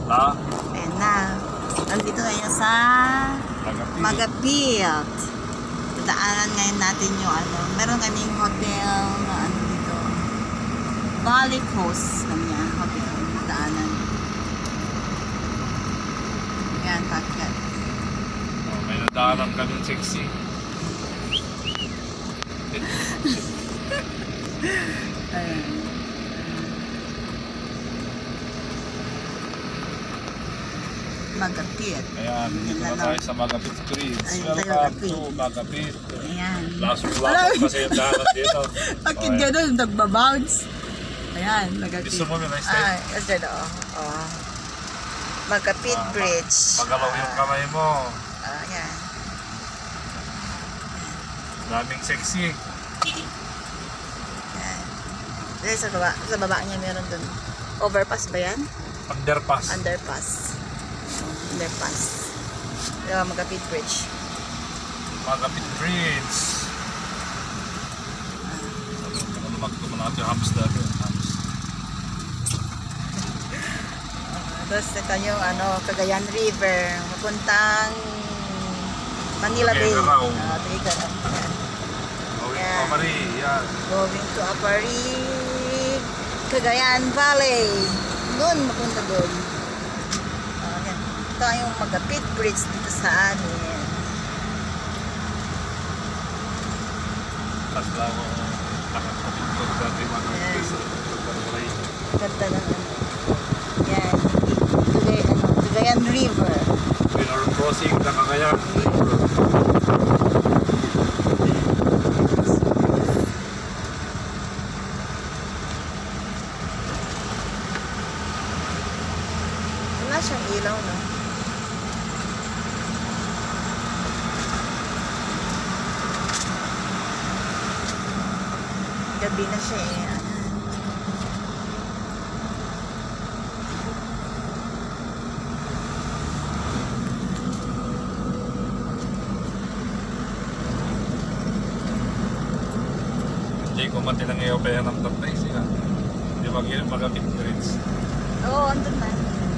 Na? Ayan na. Nandito tayo sa Magapit. Daanan ngayon natin yung ano. Meron kaming hotel na ano dito. Valley Coast kanya hotel. Daanan. Ayan, packet. Oh, may nadaanan kaming sexy. Ayan. Magapit. Ayan, dito na tayo sa Magapit Street. Ayun, Welcome Magapit. to Magapit. Ayan. Last kasi yung daanan dito. Bakit ganun? Nagbabounce. Ayan, Magapit. Gusto mo may style? Ay, kasi Magapit Bridge. Pagalaw yung kamay mo. Ayan. Daming sexy. Ayan. Dahil sa baba niya meron dun. Overpass ba yan? Underpass. Underpass. Underpass. Magapit Bridge. Magapit Bridge. Magtuman natin yung hams dati. Tapos ito yung Cagayan River. Mapuntang Manila Bay. Tagaytay. Tagaytay. Going to Amari. Yan. Going to Apari, Cagayan Valley. Doon, mapunta doon. Ayan. Ito yung Magapit Bridge dito sa amin. Tapos lang ako nakakapit ko dati mga Ganda ng yan. Cagayan River. Winter crossing na Cagayan River. Wala siyang ilaw, no? Gabi na siya eh. Hindi ko matilang iyo kaya ng tatay sila. Hindi Magapit Bridge. Oo, andun na.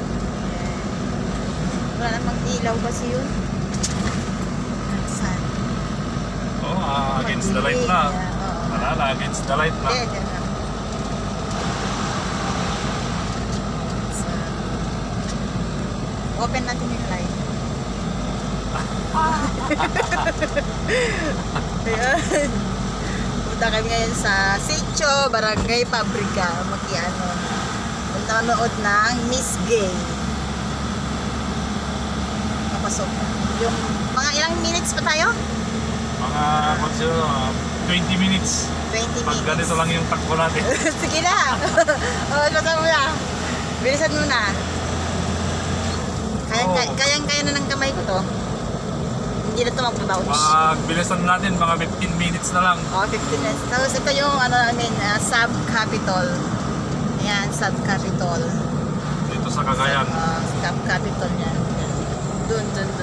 Wala namang ilaw kasi yun. Saan? Oo, against the light na. Alala, against the light na. Hindi, na. Open natin yung light. Ayan. Punta kami ngayon sa Sitio, Barangay Pabrika. Manonood ng Miss Gay. Papasok. Yung mga ilang minutes pa tayo? Mga 20 minutes. 20 Pag minutes. ganito lang yung takbo natin. Sige na. Basta mo na. Bilisan mo na. Kayang-kaya na ng kamay ko to. Hindi na ito magpabouch. Bilisan natin, mga 15 minutes na lang. 15 minutes. Tapos ito yung sub-capital. Ayan, sub-capital. Dito sa Cagayan. Sub-capital niya. Dun.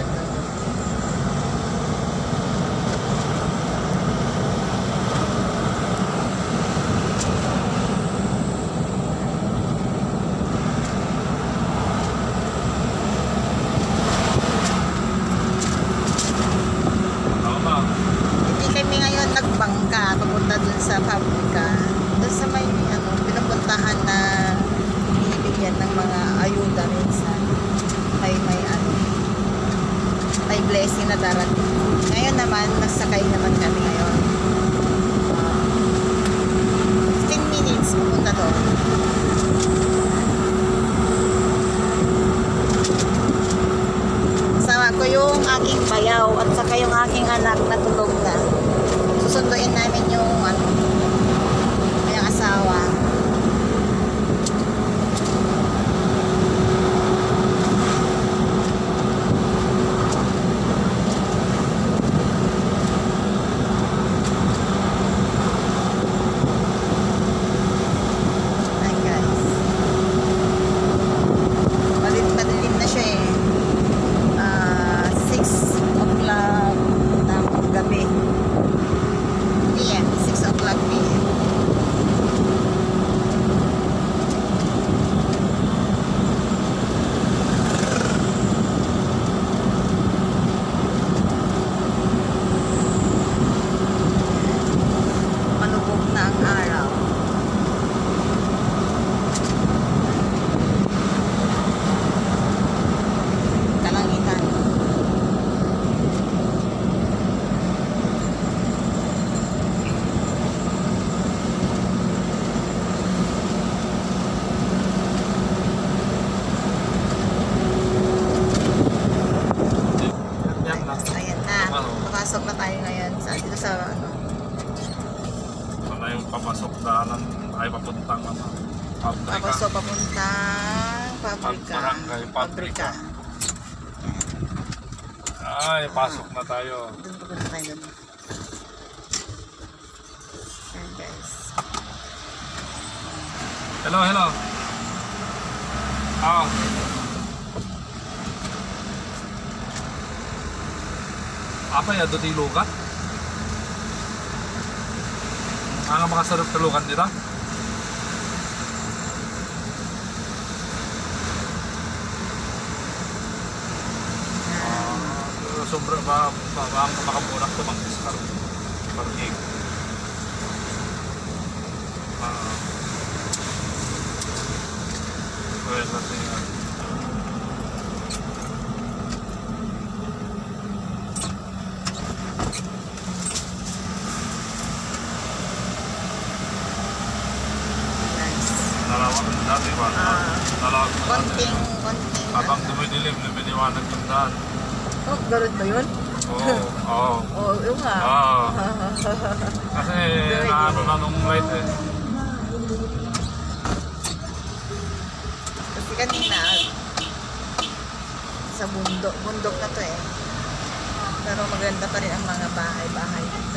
Hindi kami ngayon nagbangka papunta dun sa pabrika. Dun sa may pinupuntahan na binibigyan ng mga ayuda minsan. May blessing na darating. Ngayon naman, nagsakay naman kami ngayon. 15 minutes papunta doon. Kasama ko yung aking bayaw at saka yung aking anak na tulog na. Susunduin namin yung asawa. Hi guys. Madilim na siya eh. 6 o'clock ng gabi. Barangay Pabrika. Ay, pasok na tayo. Doon pupunta tayo doon. Ayan guys. Hello, hello. Ah. Apa ya do di lugat? Ang mga sarap tulugan dito. Sobra ba ang makamunak to mang discount per gig. Well, natin yan. Nice. Nalawak na dati ba? Nalawak na dati. Konting. Habang dumidilim, lumiliwanag yung daan. Oh, garot ba yun? Oo, oo. Oo, yung nga. Kasi naano na nung light eh. Kasi kanina, sa bundok na to eh. Pero maganda pa rin ang mga bahay dito.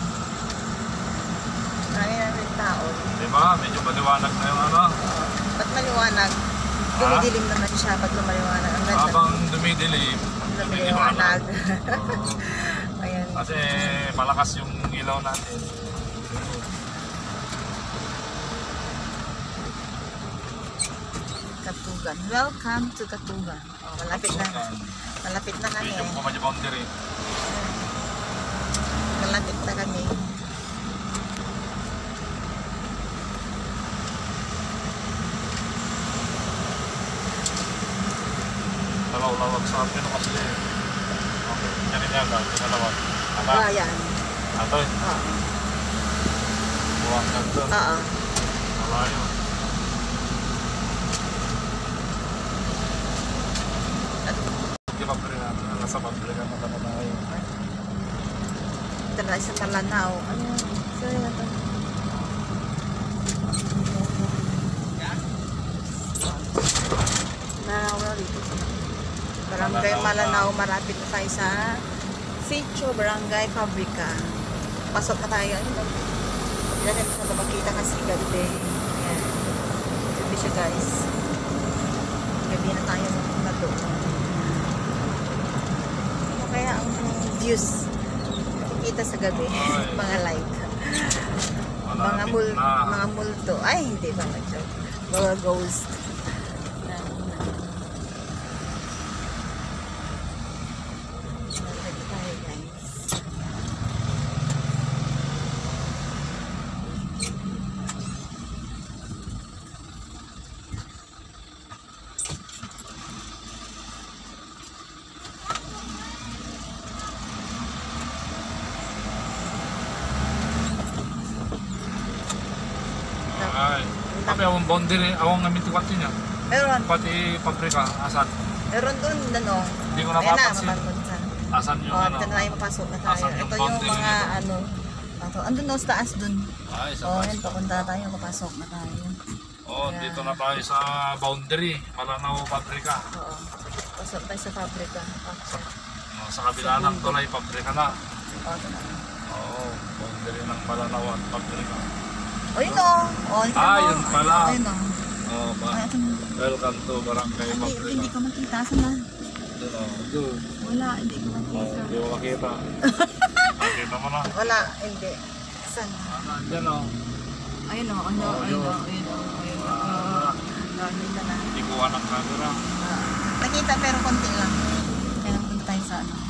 Marami na rin tao. Diba? Medyo maliwanag na yung ano. Ba't maliwanag? Dumidilim naman siya pag lumaliwanag. Ang ganda. Habang dumidilim, Lumiliwanag. Ayan. Kasi malakas yung ilaw natin. Katugan. Welcome to Katugan. Oh, malapit na. Malapit na kami. Medyo po medyo boundary. Malapit na kami. Talaw-lawag sa atin kasi okay. Yan yung yaga, pinalawag. Yan. Atoy, Oo. buwang nagdo. Oo. Malayo. Hindi pabrika, nasa pabrika na naman tayo. Ito na sa Talanaw. Ayun. Sorry na to. Malanaw dito. Barangay Malanaw. Marapit na tayo sa Sitio Barangay Pabrika. Pasok na tayo. Ayun. Hindi natin sa makita kasi gabi. Ayan. Gabi siya guys. Gabi na tayo na doon. Ano kaya ang views kita sa gabi? Mga light. Mga multo. Ay, hindi ba mag-joke? Mga ghost. Malapit tayo guys. Ay, tapi awang boundary, awang namin tuwat niya. Meron. Pati pabrika, asan? Meron doon, ano? Hindi ko Ayan na, napapansin. mapansin. Asan yung Oh, ano? ito na tayo mapasok na tayo. Asan yung Ito yung boundary mga nito? ano. Andun na sa taas dun. Ay, sa Oh, taas. yan, papunta na tayo, mapasok na tayo. Oh, dito na tayo sa boundary, Malanaw Pabrika. Oo. Pasok tayo sa pabrika. Okay. Oh, sa kabila ng tulay, pabrika na. Oh, ito na. Oo, boundary ng Malanaw at Pabrika. Oh, yun o. Oh, yun Ah, o. yun pala. Ayun o. Oh, Ay, ito na. welcome to Barangay Pabrika. Hindi ko makita. Saan na? Doon, oh, doon. Wala, hindi ko Oh, makita. hindi mo makita. Makita mo na. Wala, hindi. Saan? Diyan oh. Ayun o. Ayun o. Ayun o. Ayun o. Ayun o. Nakita na. Tikuan ng camera. Nakita pero konti lang. Kaya napunta tayo sa ano.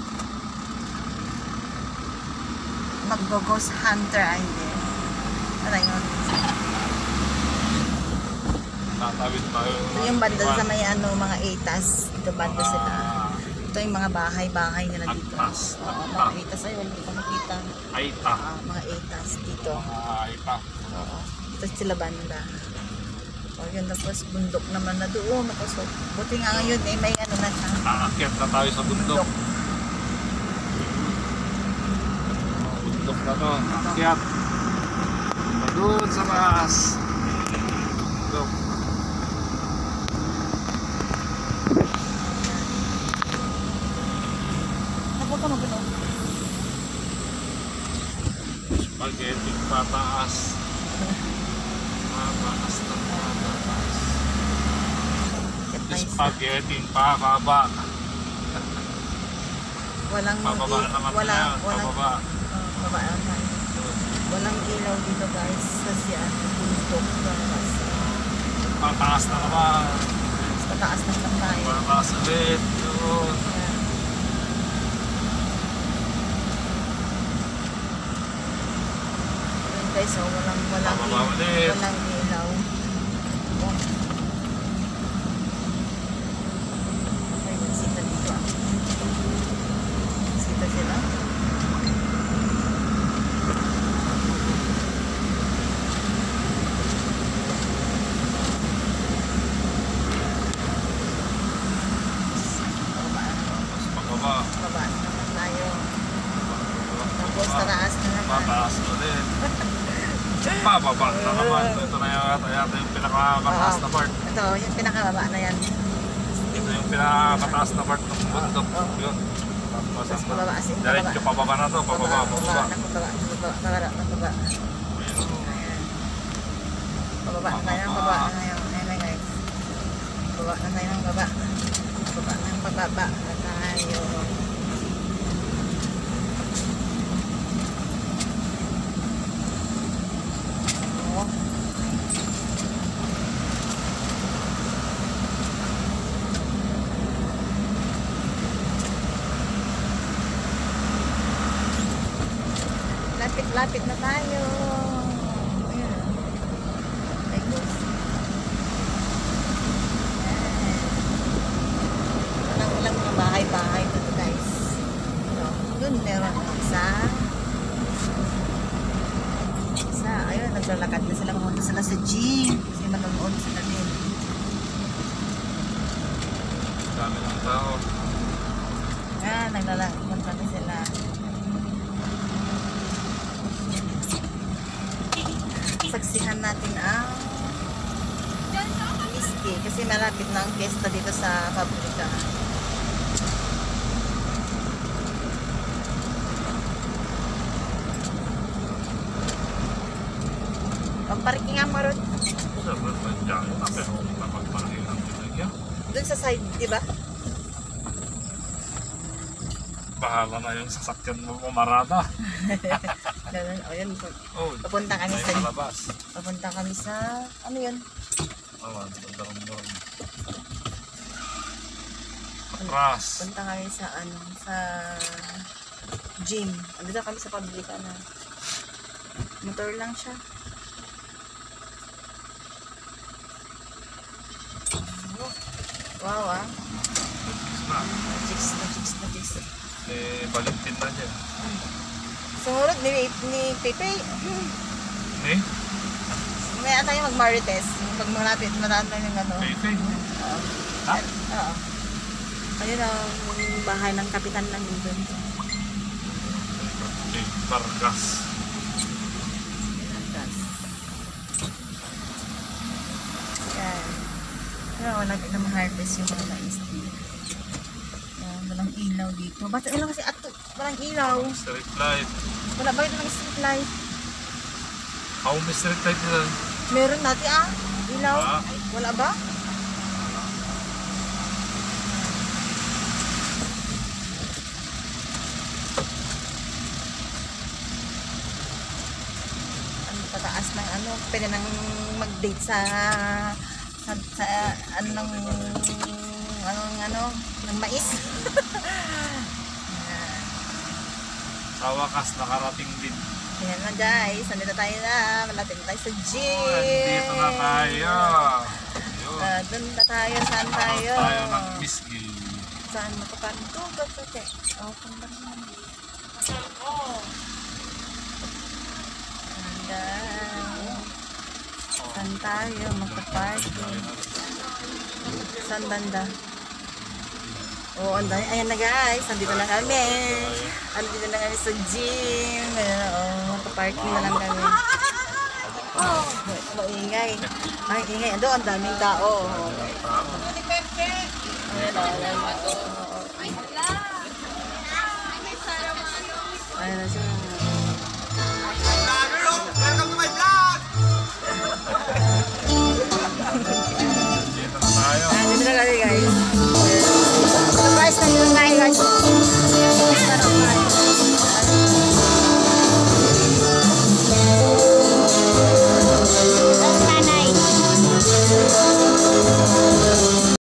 Mag-ghost hunter. Ay, hindi. Ano yun? Tatawid tayo. Ito yung banda sa may ano, mga itas. Dito banda sila. Ito yung mga bahay-bahay nila dito. Agtas. Oo, mga itas. Ay, wala ko makita. Aita. Mga itas dito. Aita. Oo. Ito sila banda. O yun, tapos bundok naman na doon. Makasok. Buti nga ngayon eh, may ano na siya. Aakyat na tayo sa bundok. Bundok na to. Aakyat. Doon sa taas. Bundok. Spaghetti pataas. Pataas na pataas. Spaghetti pababa. Walang Pababa naman walang yan. Pababa. baba naman. Walang ilaw dito guys kasi bundok kasi Pataas na naman. pataas na lang tayo. Pataas ulit. Yun. Ayan. Ayan guys, oh, Pababa ulit. walang ilaw. Oh. Ay, sita dito ah. Sita sila. Pababa. Baba na naman tayo. Tapos tataas na naman. Pataas ulit. Pababa na naman. Ito na yata yung pinakamataas na part. Ito, yung pinakababa na yan. Ito yung pinakamataas na part ng bundok. Oo. Yun. Tapos pababa kasi. Diretso pababa na to. Pababa. Pababa. Pababa. Ayan. Pababa na tayo ng baba. Ayan na guys. Pababa na tayo ng baba. Pababa ng pababa na tayo. Oh. Lapit na tayo. Ayan. Ayos. Walang mga bahay-bahay dito guys. So, dun meron isa, ayun, naglalakad na sila. Pumunta sila sa gym. Kasi manonood sila din. Dami ng tao. Ayan, naglalakad na sila. Saksihan natin ang whiskey kasi malapit na ang fiesta dito sa pabrika. Pagparking nga marot Sabi ba dyan? Pero mapagparking ang pinagyan. dun sa side, di ba? Bahala na yung sasakyan mo pumarada. Ganun, o yun. Oh, Papunta kami may sa malabas. Papunta kami sa ano yun? Awan, punta kami doon. Atras. Punta kami sa ano, sa gym. Andito kami sa pabrika na. Motor lang siya. Wow ah. Chicks. Eh, Valentin na dyan. Sumurot ni Pepe. Eh? May tayo mag-marites. Pag malapit, matanda yung ano. Pepe? Oo. Ha? Oo. Ayun ang bahay ng kapitan lang yun doon. Eh, Vargas. Yan. Pero wala nang harvest yung mga mais dito. Yan, walang ilaw dito. Wala kasi ato, walang ilaw. Street light. Wala ba ito ng street light? How may street light nila? Meron natin ilaw. Ah. Wala ba? Ang pataas ng ano, pwede nang mag-date sa ng mais. Sa wakas, nakarating din. Ayan na guys, nandito tayo na. Malapit na tayo sa gym. Dito na tayo. Yun. Doon na tayo. Saan tayo? Tayo ng whiskey. Saan makaparang tugag sa te? Punta naman. Saan tayo makaparking? Saan banda? Oo, ayan na guys. Nandito na kami. Nandito na kami sa gym. Makaparking na lang kami. Maingay. Ay, ingay. Ando, ang daming tao. Ayan na siya.